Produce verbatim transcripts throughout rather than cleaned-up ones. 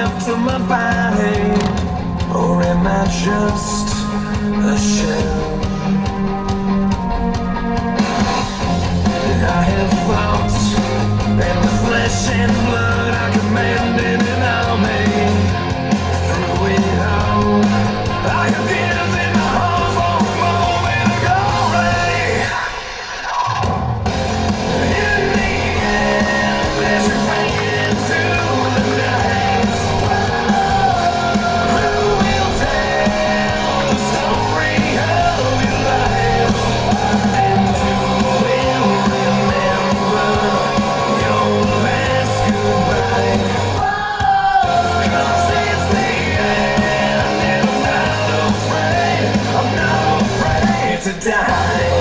left of my body, or am I just a shell? I have thoughts, and the flesh and blood I commanded an army. Through it all, I have given my heart for a moment of glory. In the end, as we fade into the night, who will tell the story of your life? And who will remember your last goodbye? 'Cause it's the end, and I'm not afraid, I'm not afraid to die.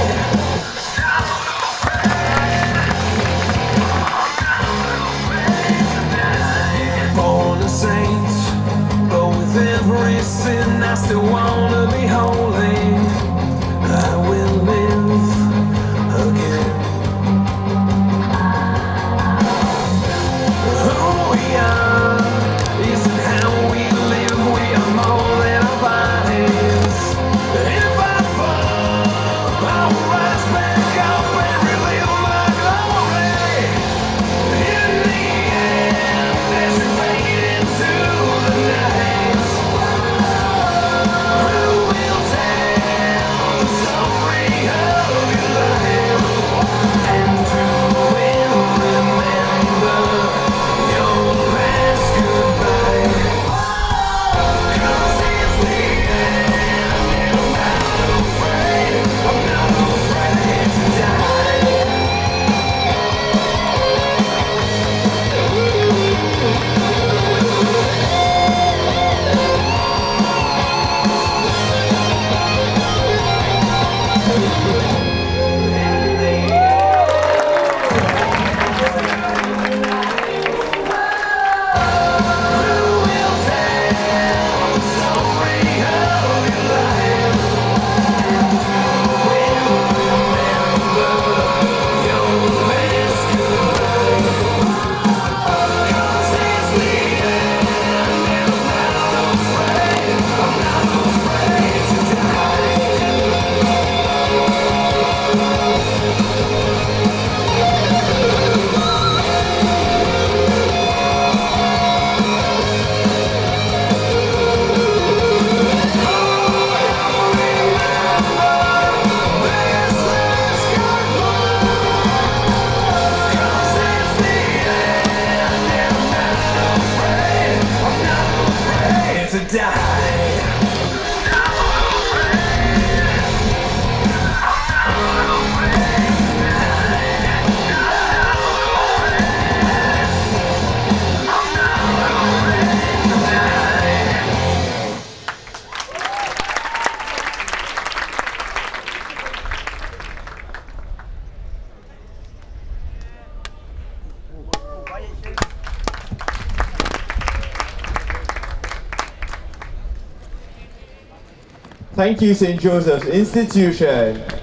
Born a saint, but with every sin I still wanna be holy. I will live again. Who we are isn't how we live, we are more than our bodies. If I fall, I will rise back up and relive my glory. In the end, as we fade into the night, who will tell the story of your life? And who will remember your last goodbye? 'Cause it's the end, and I'm not afraid, I'm not afraid to die. To die. Thank you, Saint Joseph's Institution.